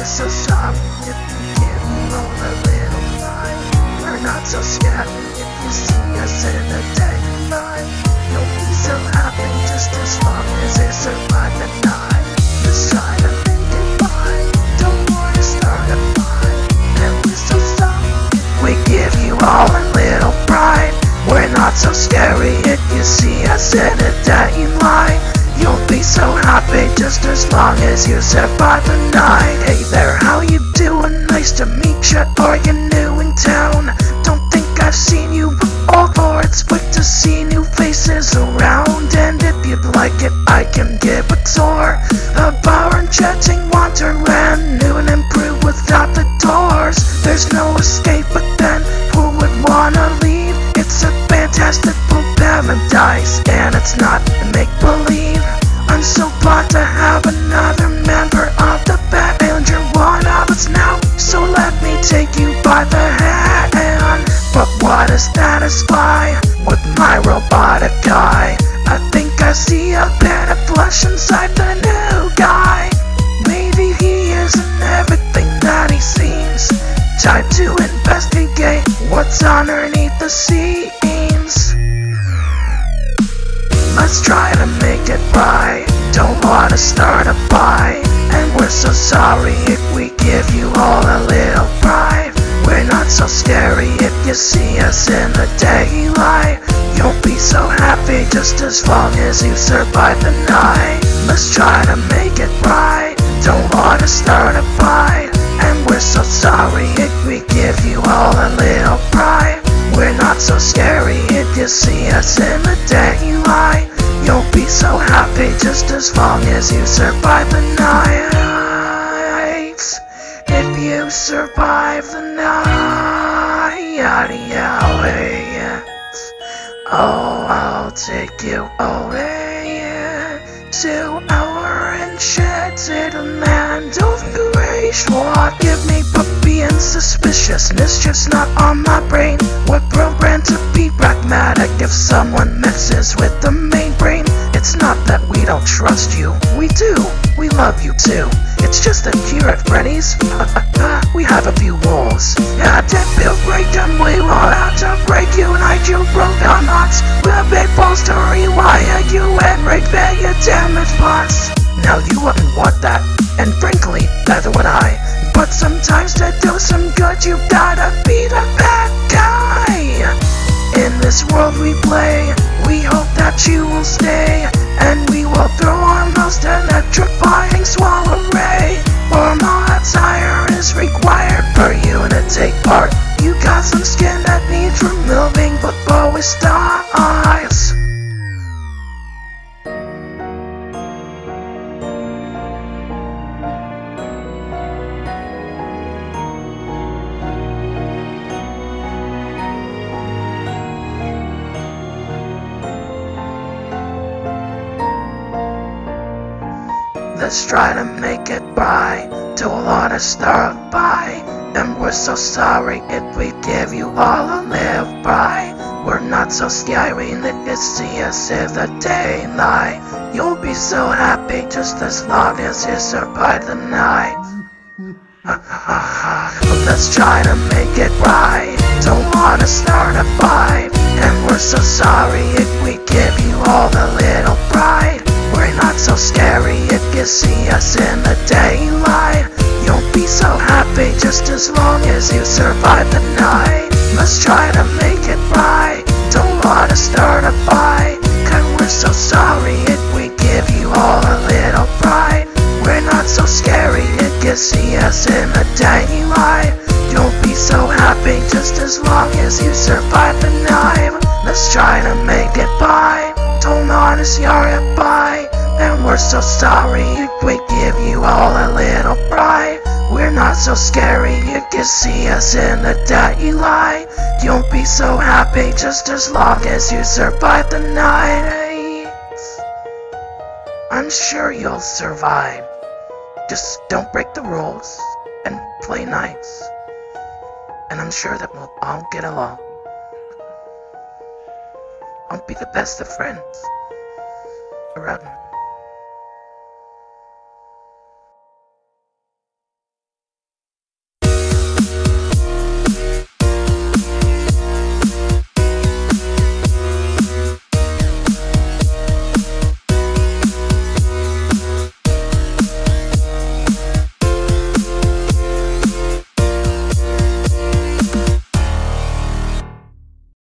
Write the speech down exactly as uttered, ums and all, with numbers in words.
so sorry if we give you all a little time. We're not so scary if you see us in the daylight. You'll be so happy just as long as you survive the night. Let's try to make it fine. Don't wanna start a fight. And we're so sorry if we give you all a little pride. We're not so scary if you see us in the daylight. You'll be so happy just as long as you survive the night. Hey there, how you doing? Nice to meet ya. Are you new in town? Don't think I've seen you before. It's quick to see new faces around. And if you'd like it, I can give a tour of our enchanting wonderland. New and improved without the doors. There's no escape, but then who would wanna leave? It's a fantastical paradise, and it's not make-believe. I'm so glad to have another member of the band, and you're one of us now. So let me take you by the hand. But what is that a spy with my robotic eye? I think I see a bit of flesh inside the new guy. Maybe he isn't everything that he seems. Time to investigate what's underneath the scenes. Let's try to make it right. Don't wanna start a fight. And we're so sorry if we give you all a little pride. We're not so scary if you see us in the daylight. You'll be so happy just as long as you survive the night. Let's try to make it right. Don't wanna start a fight. And we're so sorry if we give you all a little pride. We're not so scary if you see us in the daylight. You'll be so happy just as long as you survive the night. If you survive the night, yes. Oh, I'll take you away to our enchanted land of grace. Forgive me for being suspicious. Mischief's not on my brain. We're programmed to be pragmatic. If someone messes with the main brain, it's not that we don't trust you. We do. We love you too. It's just that here at Freddy's, we have a few rules. Yeah, to feel break them, we will have to break you and hide you broke our knots. With big balls to rewire you and repair your damaged parts. Now you wouldn't want that, and frankly, neither would I. But sometimes to do some good, you gotta be the bad guy. In this world we play, we hope that you will stay. And we will throw our most electrifying swallow ray. Or more attire is required for you to take part. You got some skin that needs removing before we start. Let's try to make it right. Don't wanna start a fight. And we're so sorry if we give you all a little pride. We're not so scary if you see us in the daylight. You'll be so happy just as long as you survive the night. Let's try to make it right. Don't wanna start a fight. And we're so sorry if we give you all a little pride. We're not so scary if you see us in the daylight. You'll be so happy just as long as you survive the night. Let's try to make it right. Don't wanna start a fight. Cause we're so sorry if we give you all a little pride. We're not so scary if you see us in the daylight. You'll be so happy just as long as you survive the night. Let's try to make it fine. Don't wanna start a fight. And we're so sorry if we give you all a little pride. We're not so scary if you see us in the daylight. You'll be so happy just as long as you survive the night. I'm sure you'll survive. Just don't break the rules and play nice. And I'm sure that we'll all get along. I'll be the best of friends around